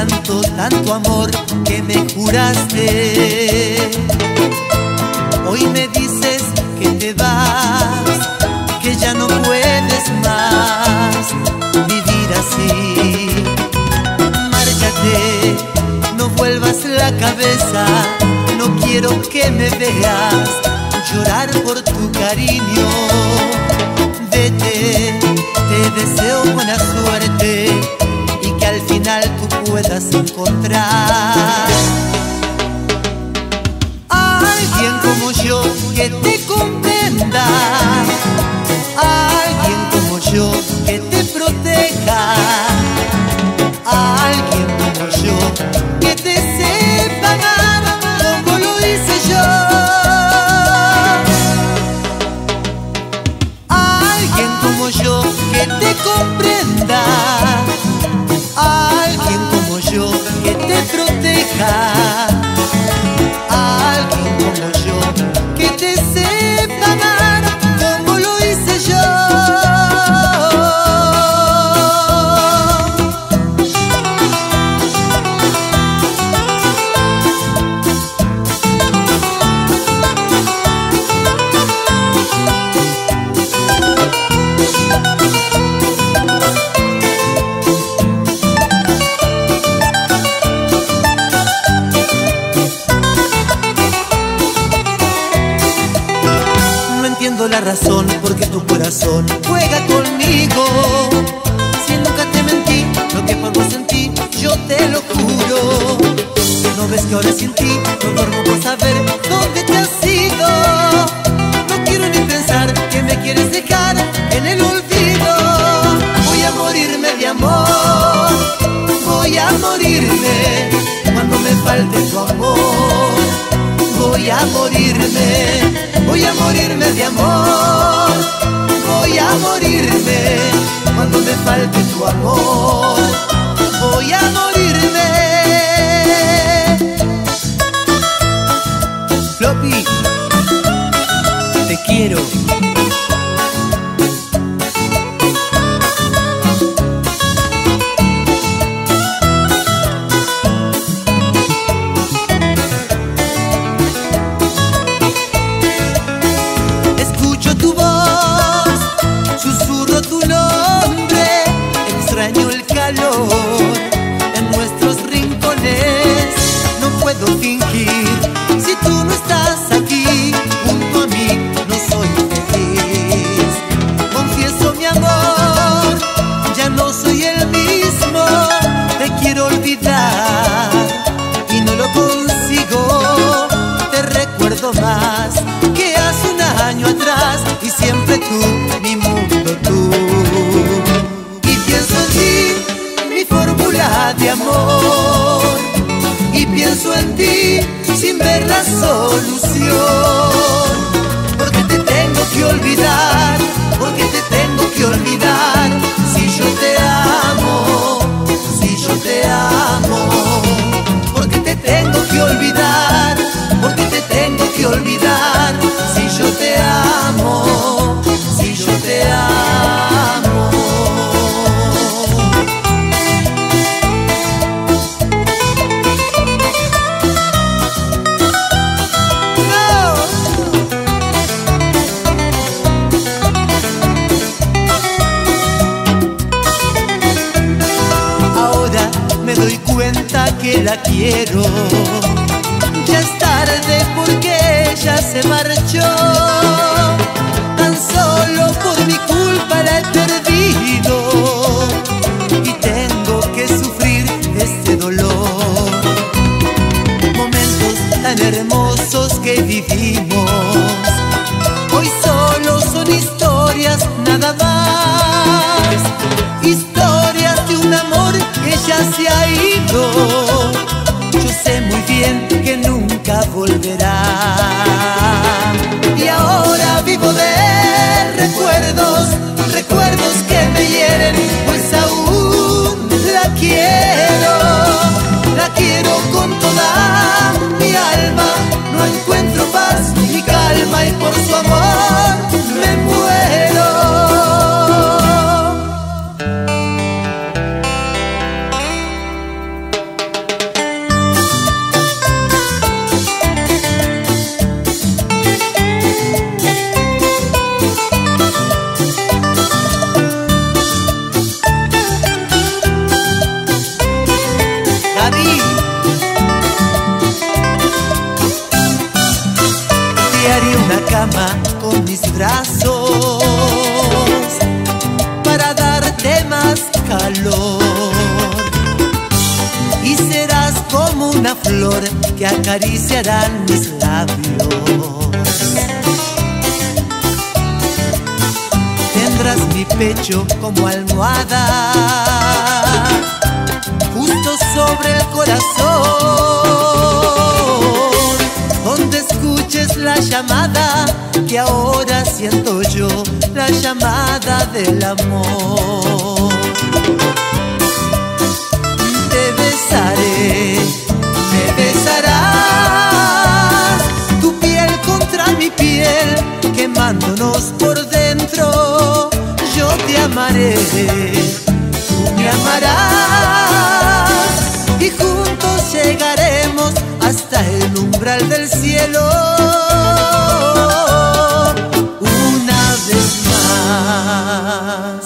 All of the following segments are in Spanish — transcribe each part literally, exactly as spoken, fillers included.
tanto, tanto amor que me juraste. Hoy me dices que te vas, que ya no puedes más vivir así. Márchate, no vuelvas la cabeza, no quiero que me veas llorar por tu cariño. Vete, te deseo buena suerte y que al final tú puedas encontrar a alguien como yo que te comprenda, a alguien como yo que te proteja, a alguien como yo que te sepa amar como lo hice yo, a alguien como yo que te comprenda, a alguien como yo que te proteja, a alguien como yo que te sepa amar como lo hice yo. La razón porque tu corazón juega conmigo. Si nunca te mentí, lo que por vos sentí, yo te lo juro. No ves que ahora sin ti no duermo por saber dónde te has ido. No quiero ni pensar que me quieres dejar en el olvido. Voy a morirme de amor, voy a morirme cuando me falte tu amor. Voy a morirme, voy a morirme de amor, voy a morirme cuando me falte tu amor, voy a morirme. Floppy, te quiero. En nuestros rincones no puedo fingir. Si tú no estás aquí junto a mí, no soy feliz. Confieso mi amor, ya no soy el mismo. Te quiero olvidar y no lo consigo. Te recuerdo más que hace un año atrás y siempre tú, mi mundo tú. Y pienso en ti, fórmula de amor, y pienso en ti sin ver la solución. Porque te tengo que olvidar, porque te tengo que olvidar. Si yo te amo, si yo te amo. Porque te tengo que olvidar, porque te tengo que olvidar. Si yo te amo, si yo te amo. Me doy cuenta que la quiero. Ya es tarde porque ella se marchó. Tan solo por mi culpa la he perdido y tengo que sufrir este dolor. Momentos tan hermosos que vivimos hoy solo son historias, nada más. Historias de un amor que ya se ha ido. Yo sé muy bien que nunca volverá. Y ahora vivo de recuerdos, recuerdos que me hieren, pues aún la quiero. La quiero con toda mi alma. No encuentro paz ni calma y por su amor me muero. mis brazos para darte más calor, y serás como una flor que acariciarán mis labios. Tendrás mi pecho como almohada, justo sobre el corazón, donde escuches la llamada que ahora siento yo, la llamada del amor. Te besaré, me besarás, tu piel contra mi piel, quemándonos por dentro. Yo te amaré, tú me amarás, y juntos llegaremos hasta el umbral del cielo una vez más.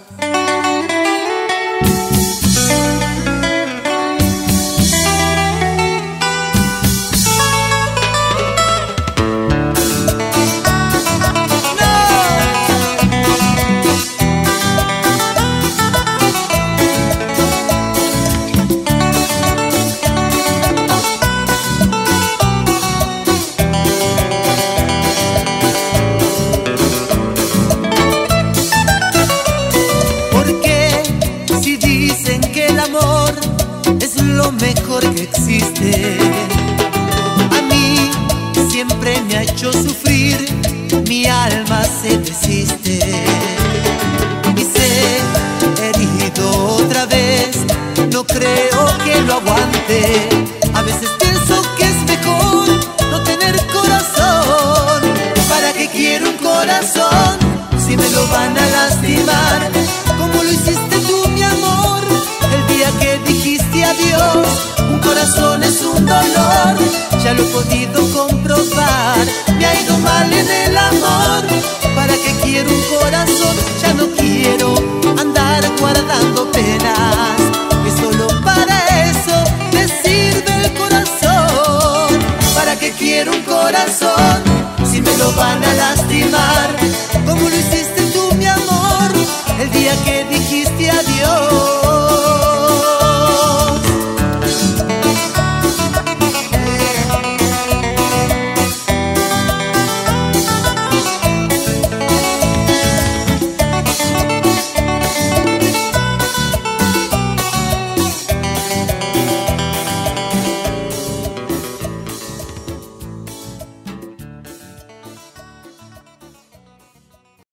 Lo mejor que existe, a mí siempre me ha hecho sufrir, mi alma se desiste y sé herido otra vez, no creo que lo aguante. A veces pienso que es mejor no tener corazón. ¿Para qué quiero un corazón si me lo van a lastimar? Como lo hiciste tú, mi amor, el día que dijiste adiós. Un corazón es un dolor, ya lo he podido comprobar. Me ha ido mal en el amor. ¿Para qué quiero un corazón? Ya no quiero andar guardando penas, que solo para eso me sirve el corazón. ¿Para qué quiero un corazón si me lo van a